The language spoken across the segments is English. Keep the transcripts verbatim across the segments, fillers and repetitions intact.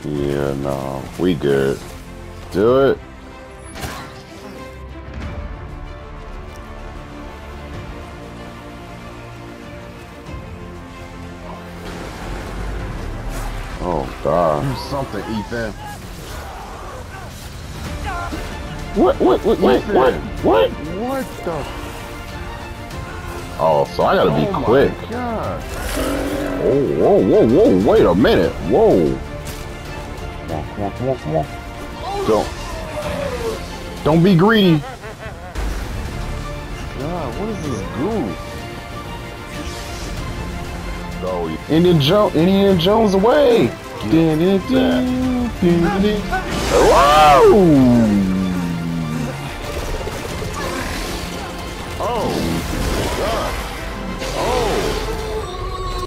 Yeah, no, we good. Do it. Oh God. Do something, Ethan. What? What? What? What? What? What? What the? Oh, so I gotta be Oh quick. My God. Oh, whoa, whoa, whoa! Wait a minute. Whoa. Come on, come on, come on, come on. Don't. Don't be greedy. God, what is this goo? Go. Indian Jones. Indian Jones away. Dun, dun, dun, dun, dun. Whoa! Oh, God. Oh.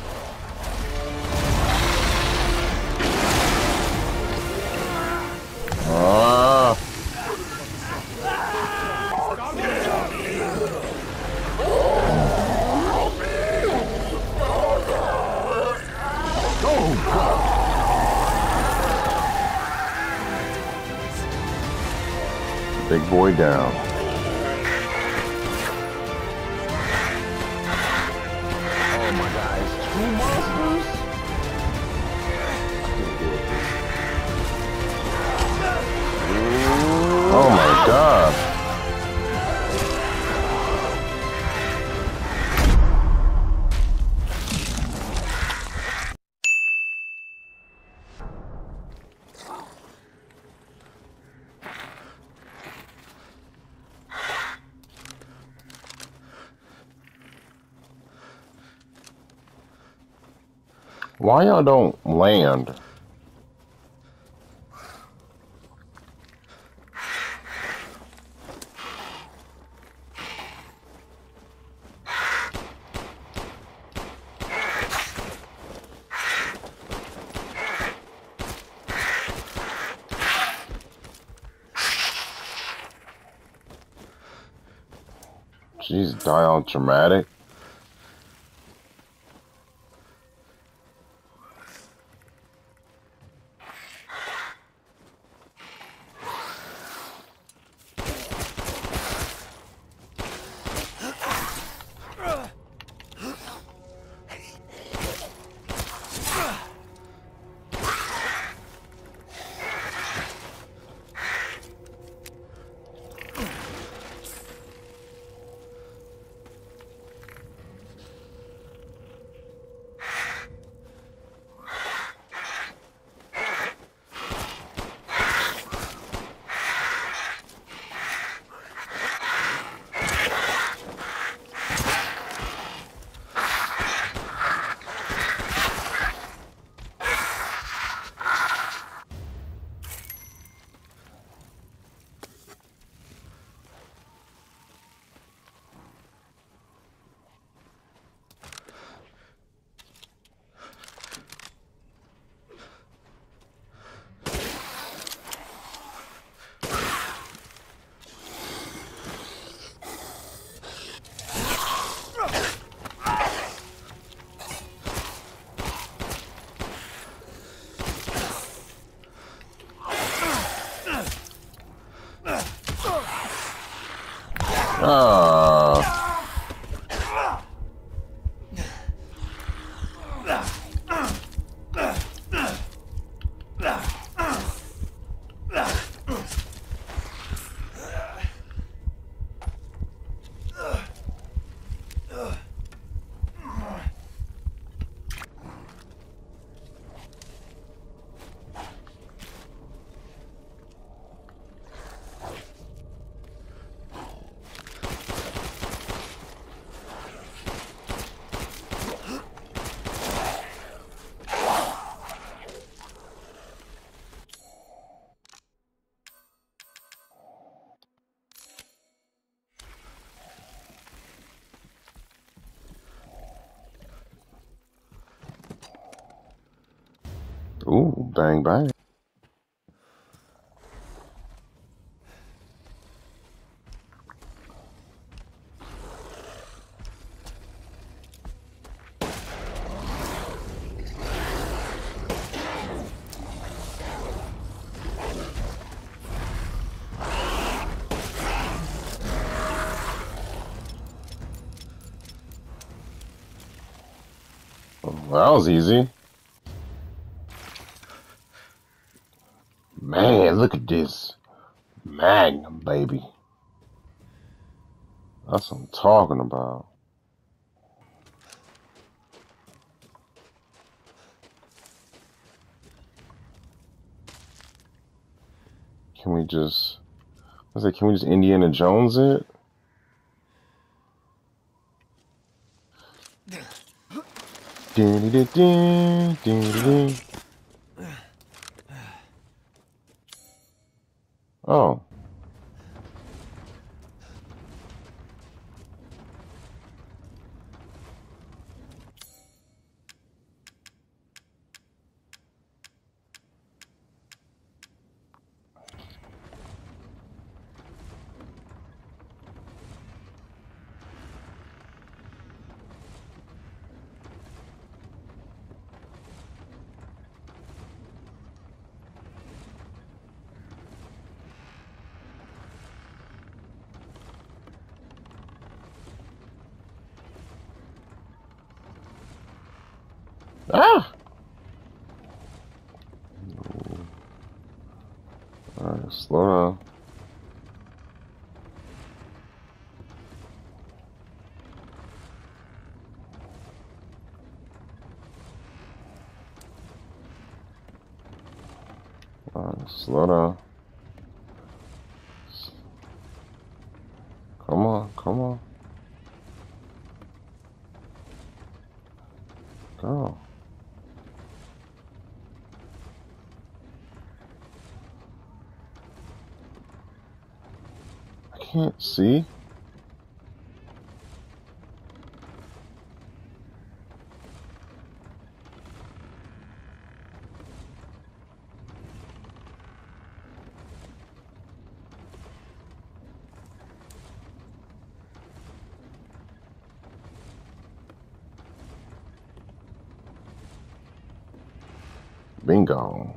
Ah. Oh, God. Big boy down. Oh, my guys. Two monsters? Oh my God. Why y'all don't land? Jeez, die all traumatic. Ah. Ooh, bang bang. Well, that was easy. Man, look at this. Magnum, baby. That's what I'm talking about. Can we just... I was like, can we just Indiana Jones it? Dun, dun, dun, dun, dun, dun. Oh. Ah! Alright, slow down. Alright, slow down. Come on, come on. Go. I can't see. Bingo.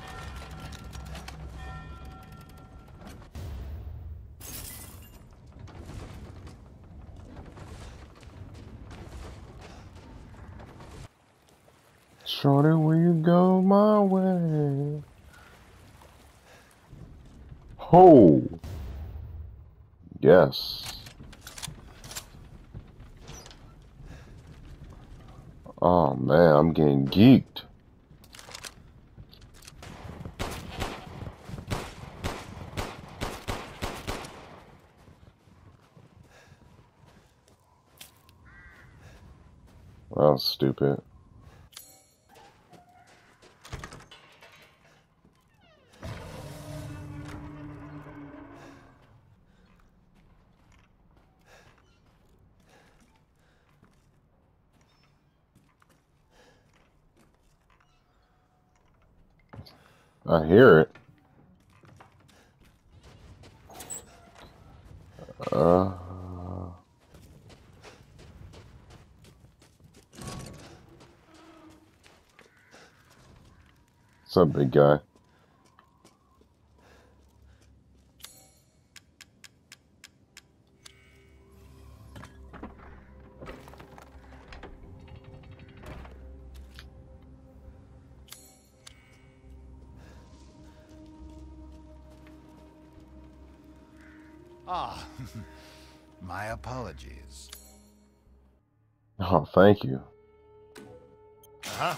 Shorty, will you go my way? Ho! Yes. Oh man, I'm getting geeked. That was stupid. I hear it. Uh, what's up, big guy? Ah, my apologies. Oh, thank you. Uh-huh.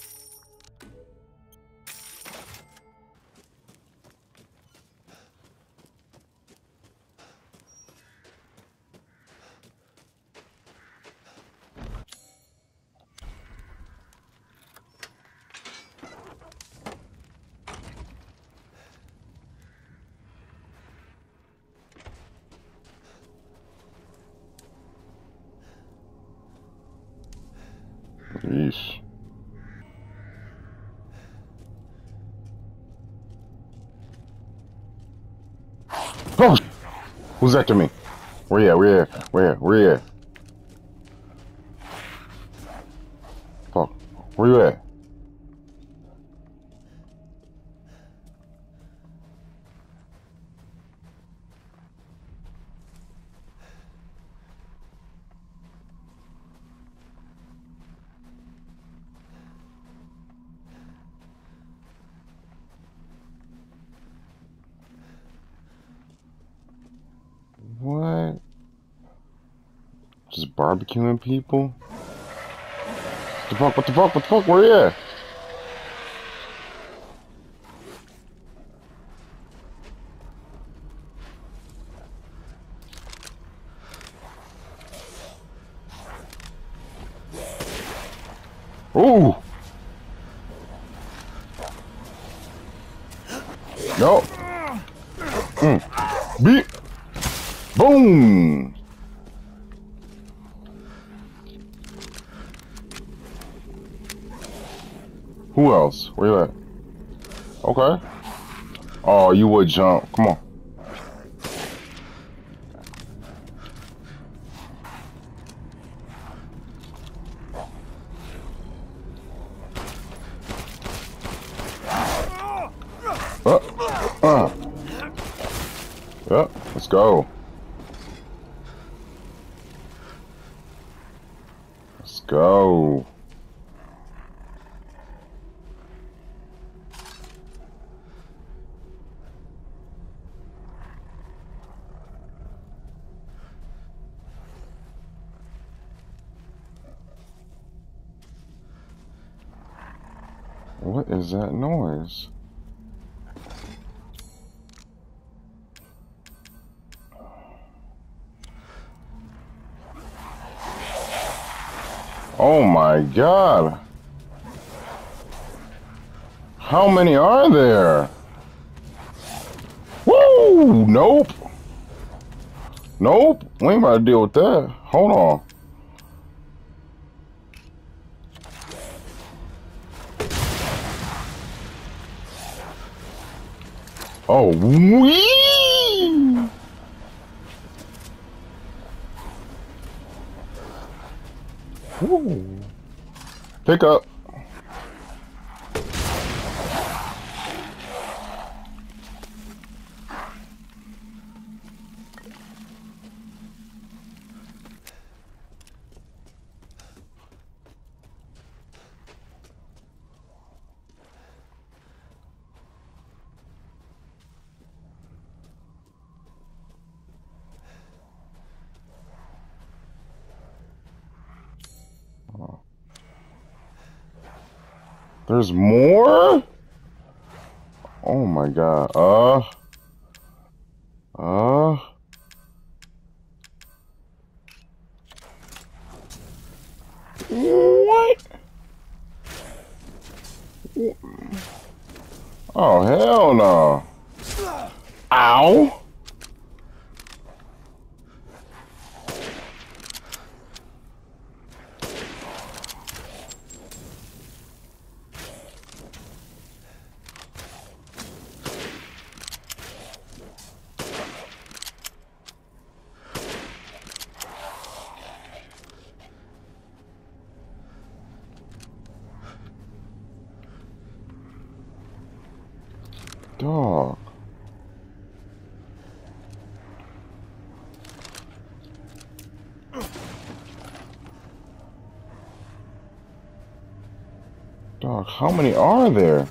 Yeesh. Oh, who's after me? Where you at? Where you at? Where you at? Where you at? Fuck. Where you at? Just barbecuing people? What the fuck? What the fuck? What the fuck? Where you at? Ooh! No! Mm. Beat! Boom! Who else? Where you at? Okay. Oh, you would jump. Come on. Uh, uh. Yep, let's go. Let's go. What is that noise? Oh my god. How many are there? Woo! Nope. Nope. We ain't about to deal with that. Hold on. Oh, wee! Woo. Pick up. There's more? Oh my god. Uh. Uh. What? Oh, hell no. Ow. Dog. Dog, how many are there?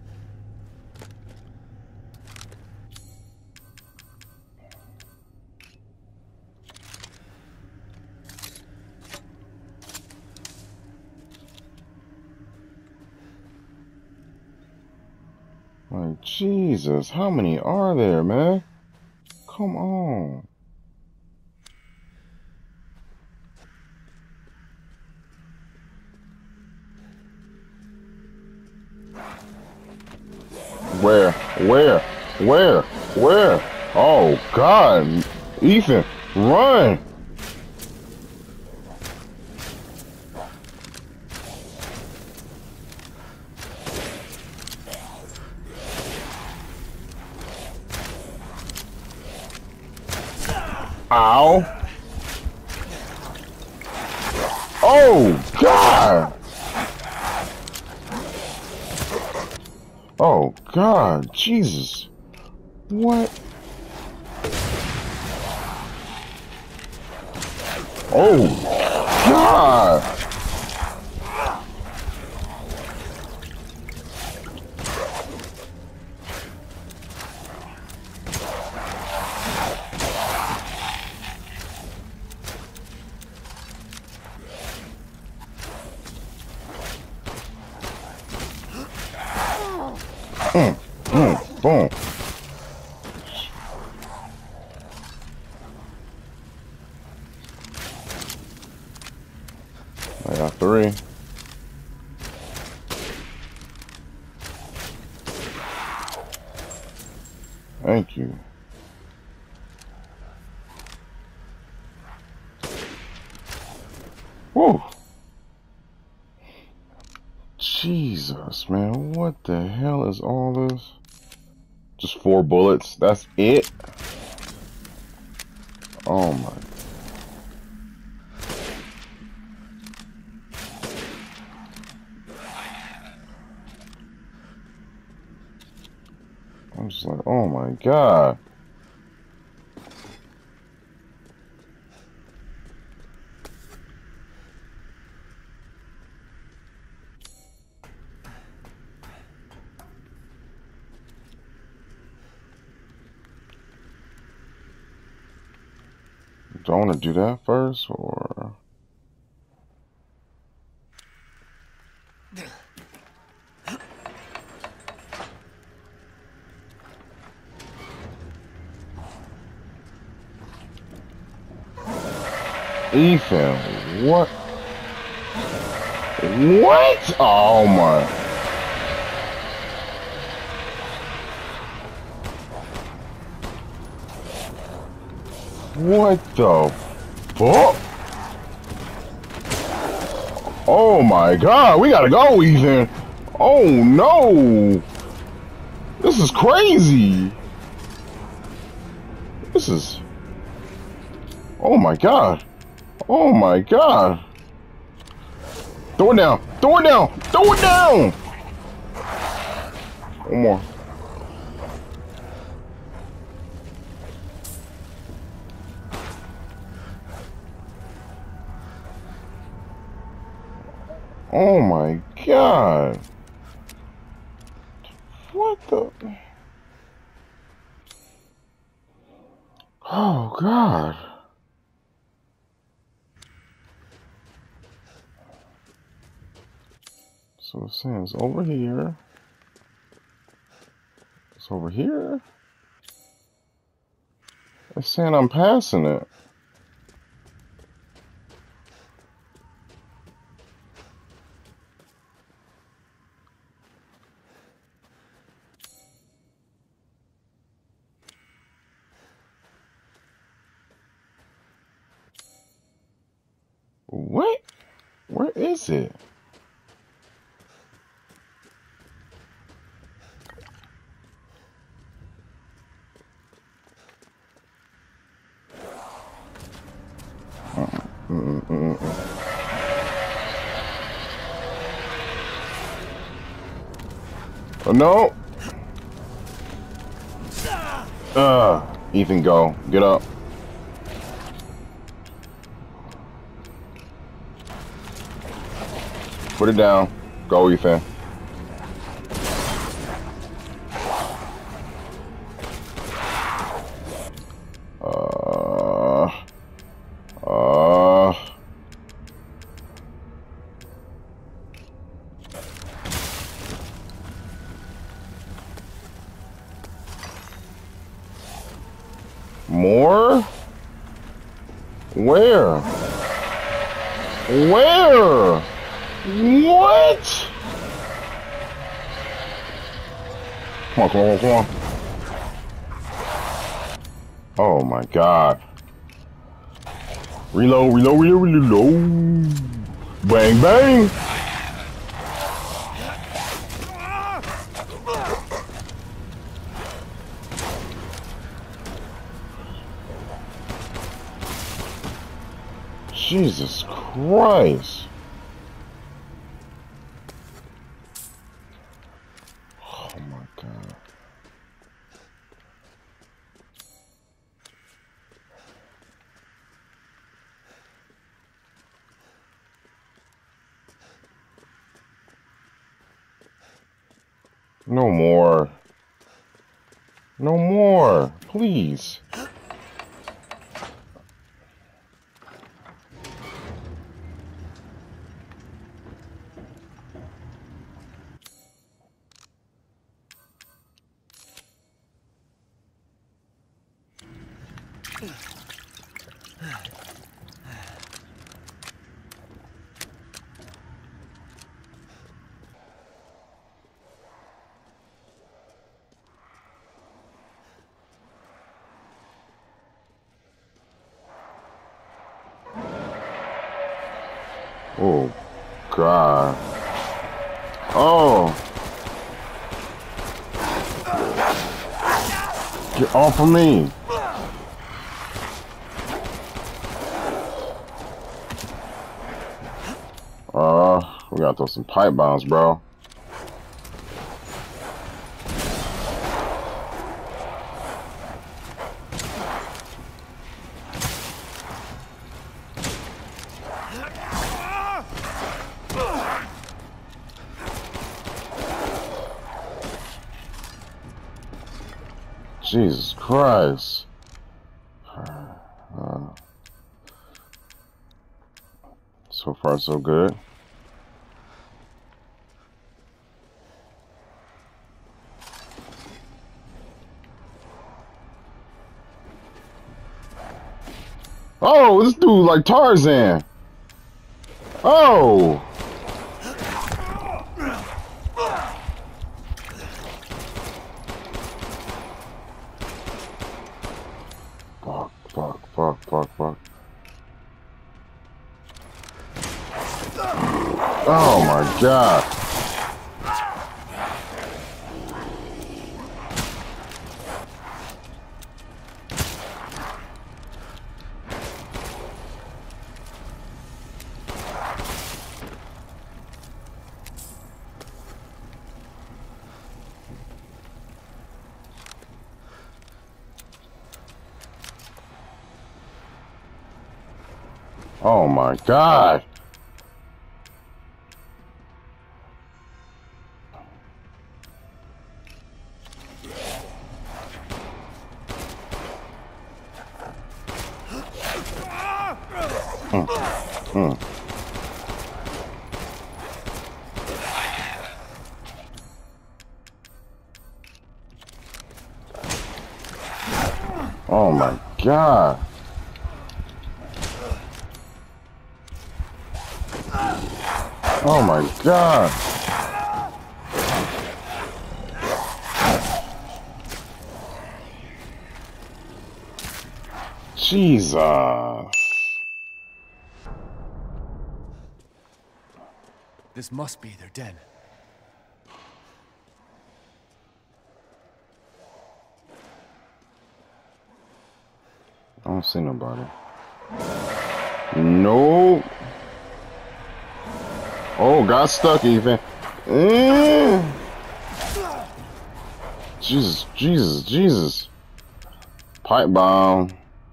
Like, Jesus, how many are there, man? Come on. Where? Where? Where? Where? Oh, God. Ethan, run! Ow. Oh, God. Oh, God. Jesus. What? Oh, God. Mm, mm, boom. I got three. Thank you. Whoa. Jesus, man. What the hell is all this? Just four bullets. That's it? Oh my. I'm just like, oh my God. Do I want to do that first, or? Ethan, what? What? Oh my. What the fuck? Oh my God, we gotta go, Ethan. Oh no. This is crazy. This is. Oh my God. Oh my God. Throw it down. Throw it down. Throw it down. One more. Oh my God. What the? Oh God. So it's saying it's over here. It's over here. It's saying I'm passing it. What? Where is it? Mm -mm -mm -mm. Oh no! Uh, Ethan, go. Get up. Put it down. Go, Ethan. Uh, uh. More? Where? Where? What? Come on, come on, come on. Oh my God. Reload, reload, reload, reload. Bang, bang. Jesus Christ. Oh my God. No more. No more. Please. Oh, God. Oh. Get off of me. Uh, we gotta throw some pipe bombs, bro. Jesus Christ. Uh, so far, so good. Oh, this dude like Tarzan. Oh. Fuck, fuck, fuck, fuck, fuck. Oh my God. Oh my God. Mm, mm. Oh my God. Oh my God. Jesus. This must be their den. I don't see nobody. Nope. Oh, got stuck even. Mm. Jesus, Jesus, Jesus. Pipe bomb.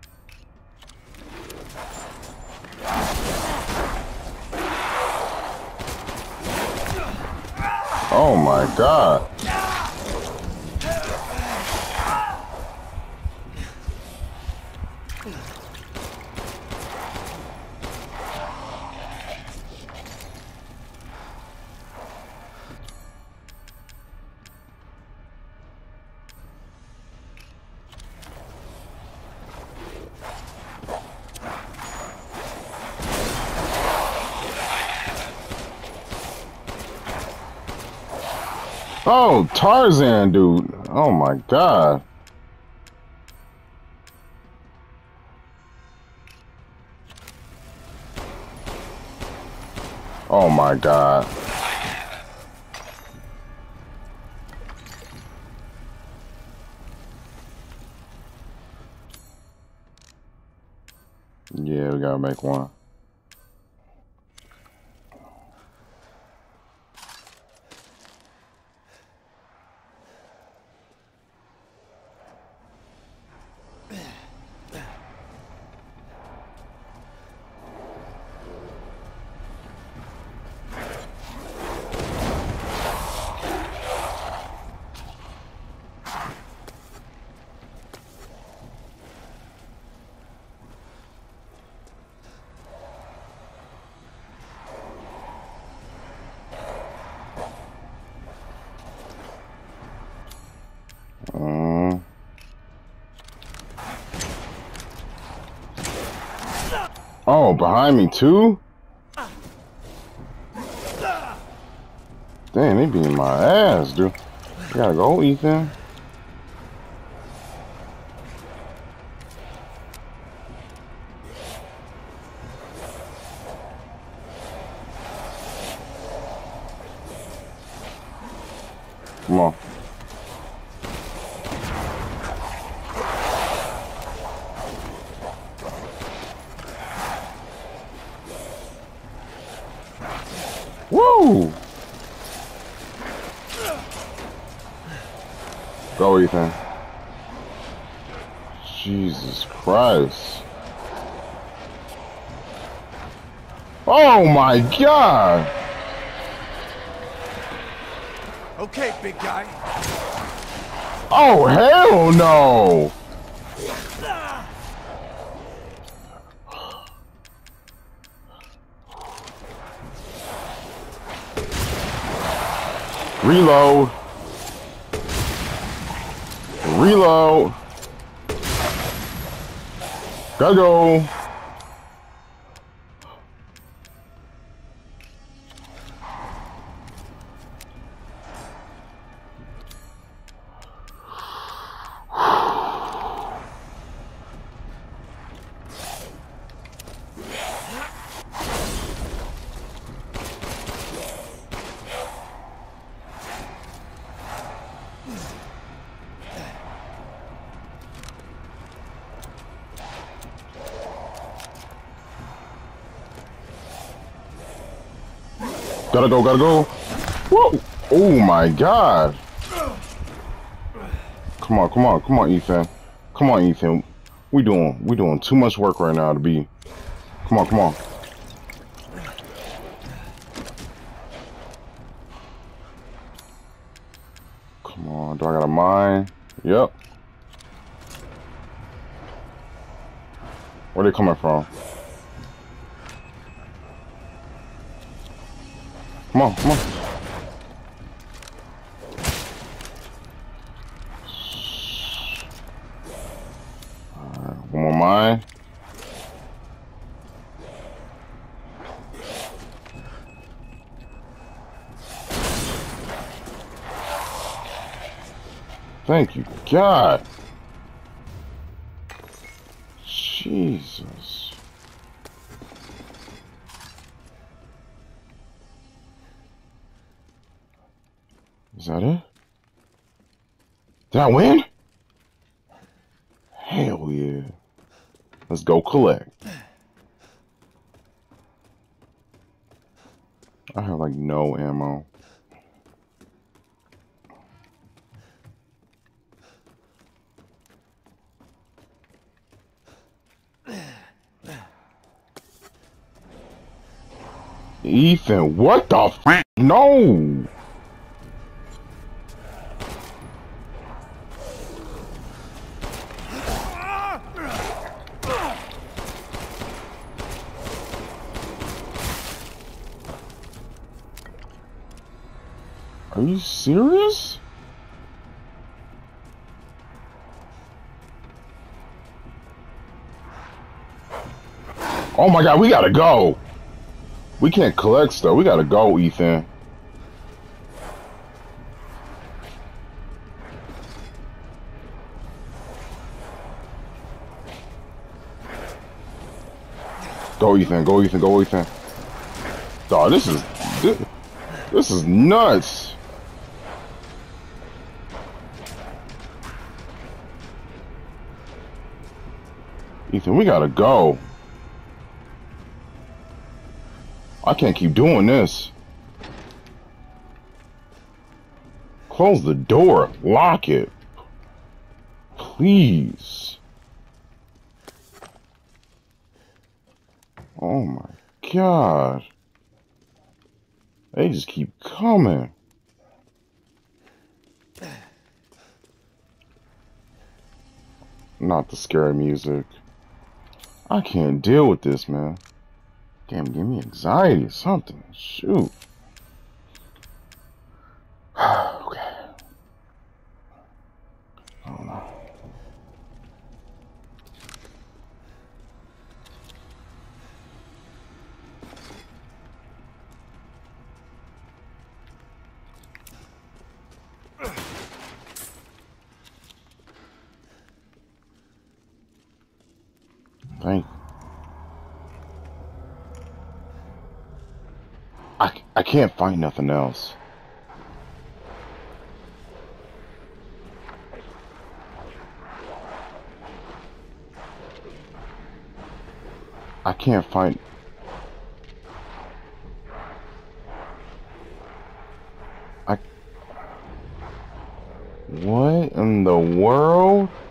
Oh my God. Oh, Tarzan, dude. Oh my God. Oh my God. Yeah, we gotta make one. Oh, behind me too? Damn, they beating my ass, dude. I gotta go, Ethan. Come on. Woo! Go, Ethan. Jesus Christ. Oh my God! Okay, big guy. Oh, hell no! Reload. Reload. Gotta go. Gotta go, gotta go. Whoa! Oh my God. Come on, come on, come on, Ethan. Come on, Ethan. We doing, we doing too much work right now to be. Come on, come on. Come on, do I got a mine? Yep. Where they coming from? Come on, come on. Alright, one more mine. Thank you, God. Jesus. Is that it? Did I win? Hell yeah. Let's go collect. I have like no ammo. Ethan, what the f? No! Are you serious? Oh my God, we gotta go! We can't collect stuff. We gotta go, Ethan. Go, Ethan. Go, Ethan. Go, Ethan. Dawg, this is this, this is nuts. Ethan, we gotta go. I can't keep doing this. Close the door. Lock it. Please. Oh my God. They just keep coming. Not the scary music. I can't deal with this, man. Damn, give me anxiety or something. Shoot. Okay. I don't know. I can't find nothing else. I can't find... I... What in the world?